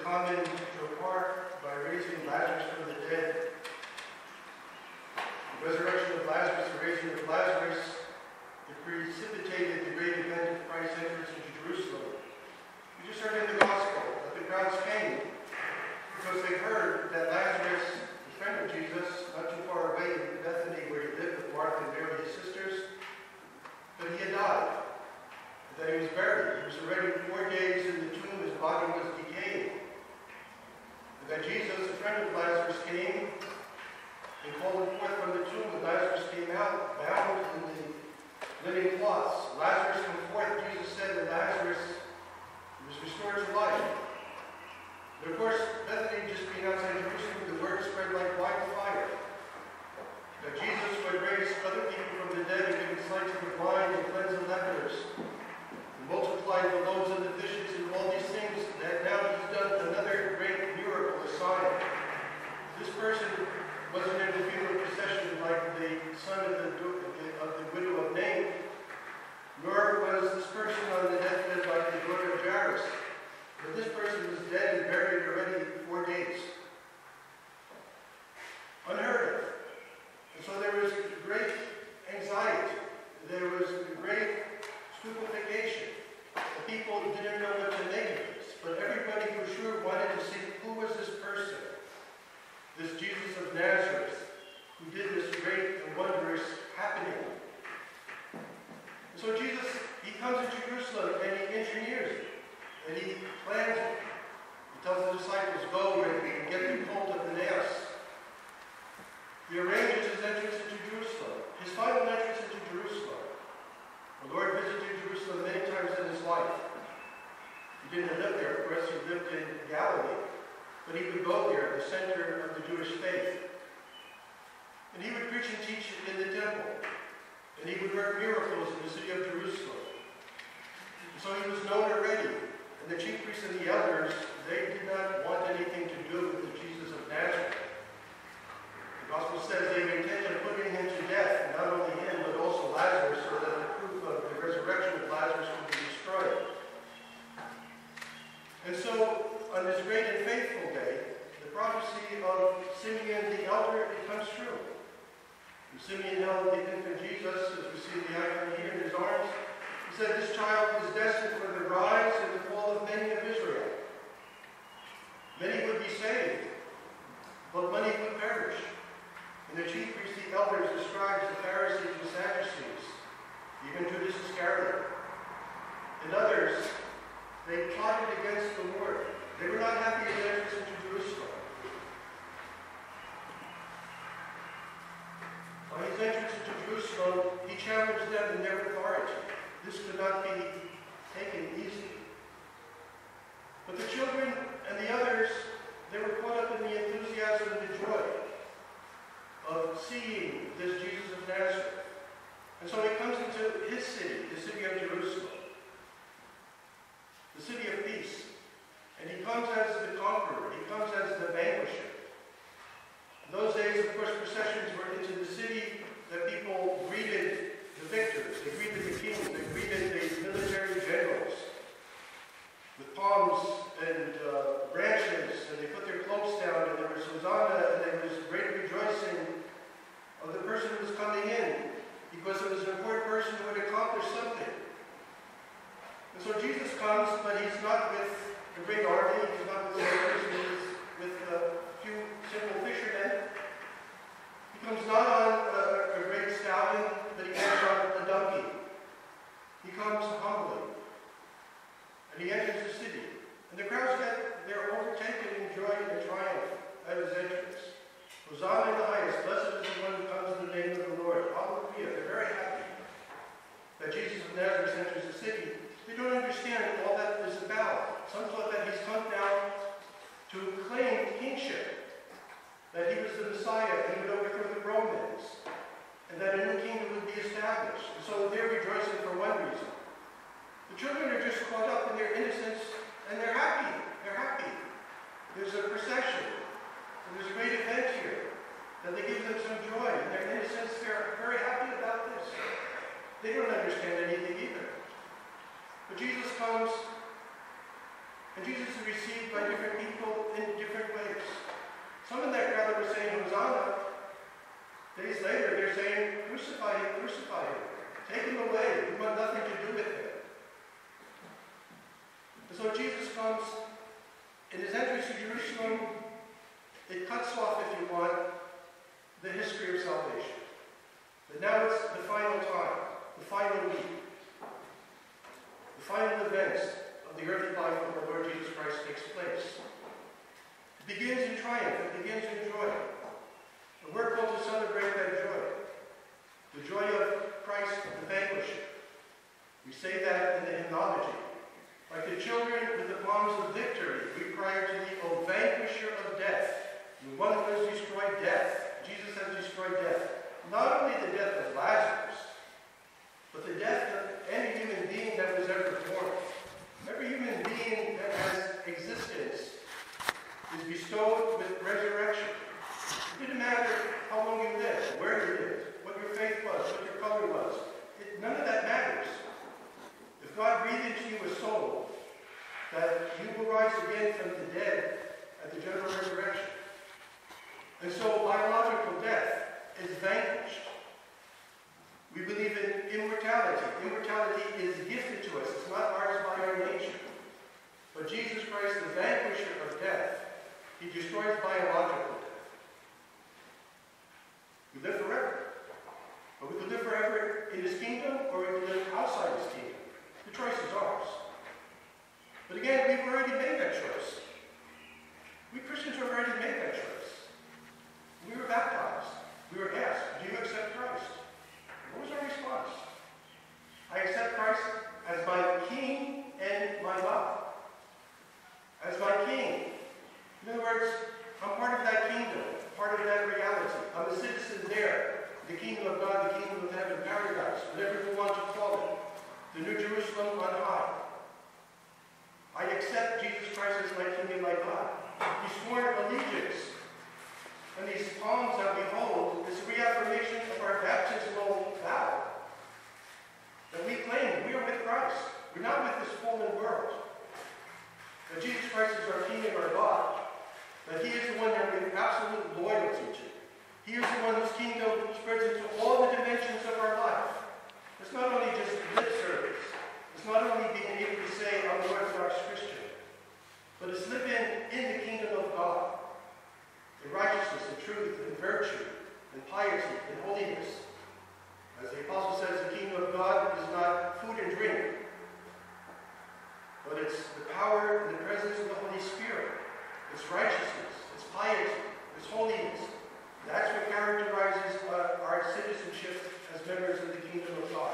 come into a part by raising Lazarus from the dead. The resurrection of Lazarus, the raising of Lazarus, it precipitated the great event of Christ's entrance into Jerusalem. We just heard in the gospel that the crowds came because they heard that Lazarus, the friend of Jesus, not too far away in Bethany where he lived with Martha and Mary, his sisters, that he had died, that he was buried. He was already 4 days in the tomb, his body was decaying. And that Jesus, the friend of Lazarus, came and called him forth from the tomb, and Lazarus came out, bound in the linen cloths. Lazarus come forth. Jesus said that Lazarus was restored to life. And of course, Bethany just being outside Jerusalem, the word spread like wildfire. That Jesus would raise other people from the dead and give sight to the blind and cleanse the lepers, and multiply the loaves and the fishes and all these things. That now he's done another great miracle, a sign. This person wasn't in the funeral procession like the son of the widow of Nain, nor was this person on the deathbed like the daughter of Jairus. But this person was dead and buried already 4 days. Unheard of. And so there was great anxiety. There was great stupefaction. The people didn't know what to make of this. But everybody for sure wanted to see who was this person. This Jesus of Nazareth, who did this great and wondrous happening. And so Jesus, he comes to Jerusalem and he engineers it, and he plans it. He tells the disciples, go and get the colt of the ass. He arranges his entrance into Jerusalem, his final entrance into Jerusalem. The Lord visited Jerusalem many times in his life. He didn't live there, of course, he lived in Galilee. But he would go there, the center of the Jewish faith. And he would preach and teach in the temple. And he would work miracles in the city of Jerusalem. And so he was known already. And the chief priests and the elders, they did not want anything to do with the Jesus of Nazareth. The gospel says they intended putting him to death, not only him, but also Lazarus, so that the proof of the resurrection of Lazarus would be destroyed. And so, on this great and faithful day, the prophecy of Simeon the elder, it comes true. And Simeon held the infant Jesus, as we see the icon here in his arms. He said, this child is destined for the rise and the fall of many of Israel. Many would be saved, but many would perish. And the chief priests, the elders, the scribes, the Pharisees, the Sadducees, even Judas Iscariot, and others, they plotted against the Lord. They were not happy at his entrance into Jerusalem. On his entrance into Jerusalem, he challenged them in their authority. This could not be taken easily. But the children and the others, they were caught up in the enthusiasm and the joy of seeing this Jesus of Nazareth. And so he comes into his city, the city of Jerusalem, the city of peace. And he comes as the conqueror. He comes as the vanquisher. In those days, of course, processions were into the city that people greeted the victors. They greeted the kings. They greeted the military generals with palms and branches. And they put their cloaks down. And there was hosanna. And there was great rejoicing of the person who was coming in, because it was an important person who had accomplished something. And so Jesus comes, but he's not with a great army, he's not with soldiers, he's with a few simple fishermen. He comes not on a great stallion, but he comes on a donkey. He comes humbly. And he enters the city. And the crowds they're overtaken in joy and triumph at his entrance. Hosanna in the highest, blessed is the one who comes in the name of the Lord. Hallelujah. They're very happy that Jesus of Nazareth enters the city. They don't understand all that is about. Some thought that he's come Jesus is received by different people in different ways. Some in that crowd were saying, Hosanna. Days later, they're saying, crucify him, crucify him. Take him away. We want nothing to do with him. And so Jesus comes, in his entrance to Jerusalem, it cuts off, if you want, the history of salvation. But now it's the final time, the final week, the final events of the earthly life of our Lord Jesus Christ takes place. It begins in triumph, it begins in joy. And we're called to celebrate that joy. The joy of Christ, the vanquisher. We say that in the hymnology. Like the children with the palms of victory, we cry to thee, O vanquisher of death. The one who has destroyed death. Jesus has destroyed death. Not only the death of Lazarus, but the death of any human being that was ever born. Every human being that has existence is bestowed with resurrection. It didn't matter how long you lived, where you lived, what your faith was, what your color was. None of that matters. If God breathed into you a soul, that you will rise again from the dead at the general resurrection. And so biological death is vanquished. We believe in immortality. Immortality is gifted to us. It's not ours by our nature. But Jesus Christ, the vanquisher of death, he destroys biological death. We live forever. But we can live forever in his kingdom, or we can live outside his kingdom. The choice is ours. But again, we've already made that choice. We Christians have already made that choice. We were baptized. We were asked, do you accept Christ? What was our response? I accept Christ as my King and my God. As my King. In other words, I'm part of that kingdom, part of that reality. I'm a citizen there. The kingdom of God, the kingdom of heaven, paradise, whatever you want to call it. The New Jerusalem on high. I accept Jesus Christ as my King and my God. He's sworn allegiance. And these palms that we hold is a reaffirmation of our baptismal vow. That we claim we are with Christ. We're not with this fallen world. That Jesus Christ is our King and our God. That he is the one that we have absolute loyalty to. He is the one whose kingdom spreads into all the dimensions of our life. It's not only just lip service. It's not only being able to say, I'm an Orthodox Christian. But it's living in the kingdom of God. In righteousness, and truth, and virtue, and piety, and holiness. As the Apostle says, the kingdom of God is not food and drink, but it's the power and the presence of the Holy Spirit. It's righteousness, it's piety, it's holiness. That's what characterizes our citizenship as members of the kingdom of God.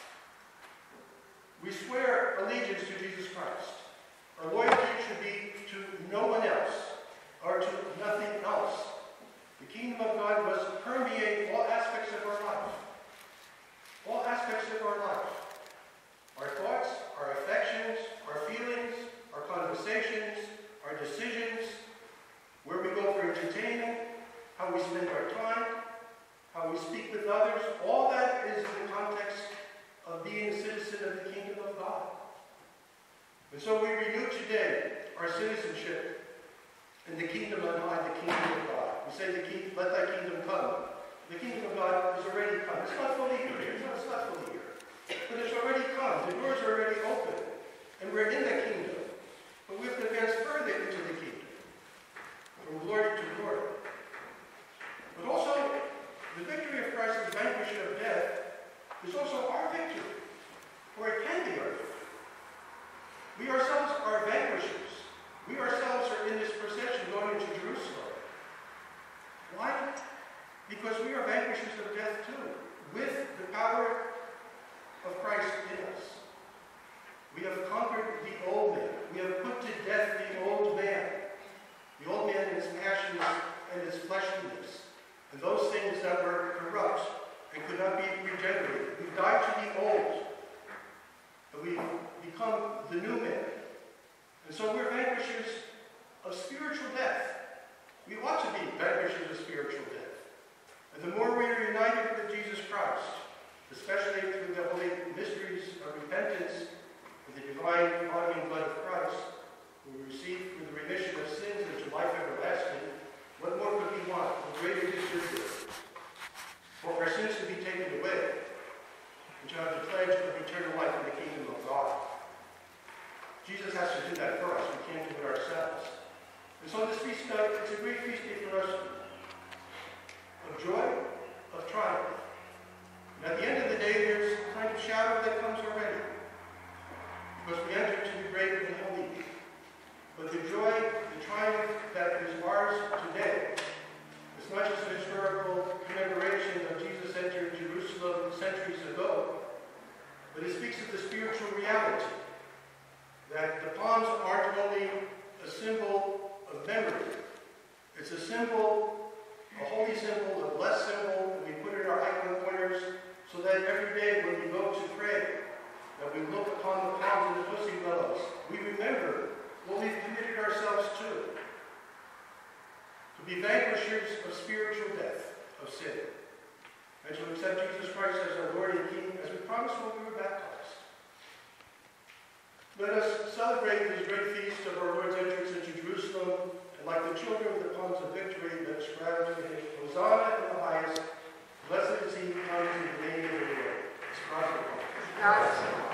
We swear allegiance to Jesus Christ. Our loyalty should be to no one else, or to nothing else. The kingdom of God must permeate all aspects of our life. All aspects of our life. Our thoughts, our affections, our feelings, our conversations, our decisions, where we go for entertainment, how we spend our time, how we speak with others. All that is in the context of being a citizen of the kingdom of God. And so we renew today our citizenship in the kingdom of God, the kingdom of God. We say, let thy kingdom come. The kingdom of God has already come. It's not fully here. It's not fully here. But it's already come. The doors are already open. And we're in the kingdom. But we have to advance further into the kingdom. From glory to glory. But also, the victory of Christ as vanquisher of death is also our victory. Or it can be our victory. We ourselves are vanquishers. We ourselves are in this procession going into Jerusalem. Why? Because we are vanquishers of death too, with the power of Christ in us. We have conquered the old man. We have put to death the old man. The old man and his passions and his fleshliness. And those things that were corrupt and could not be regenerated. We've died to the old. And we've become the new man. And so we're vanquishers of spiritual death. We ought to be vanquishers of spiritual death. And the more we are united with Jesus Christ, especially through the holy mysteries of repentance and the divine body and blood of Christ, we the palms aren't only a symbol of memory. It's a symbol, a holy symbol, a blessed symbol that we put in our icon pointers so that every day when we go to pray, that we look upon the palms and the pussy willows, we remember what we've committed ourselves to be vanquishers of spiritual death, of sin, and to accept Jesus Christ as our Lord and King, as we promised when we were baptized. Let us celebrate this great feast of our Lord's entrance into Jerusalem, and like the children with the palms of victory, let us cry to him, Hosanna in the highest, blessed is he who comes in the name of the Lord. It's God's